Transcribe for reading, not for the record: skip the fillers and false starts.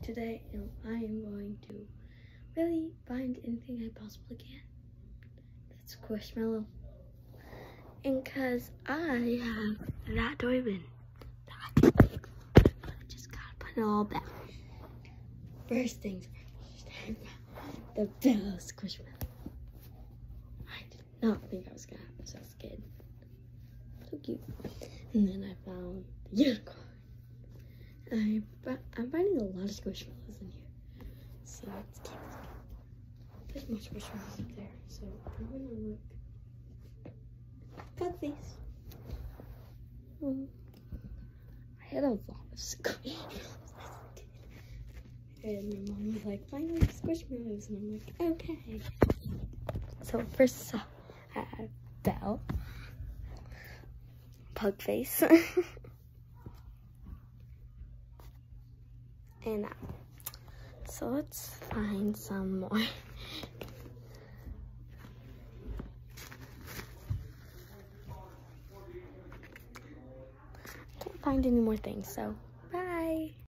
today, and I am going to really find anything I possibly can that's Squishmallow. And because I have that toy bin, I just gotta put it all back. First things first, I found the Bella Squishmallow. I did not think I was gonna have this as a kid. So cute. And then I found the unicorn. I'm finding a lot of Squishmallows in here. So let's keep looking. There's more Squishmallows up there. So I'm gonna look. Got these. I had a lot of Squishmallows as a kid. And my mom was like, find like Squishmallows. And I'm like, okay. So first I have Belle. Pugface. And so let's find some more. Can't find any more things, so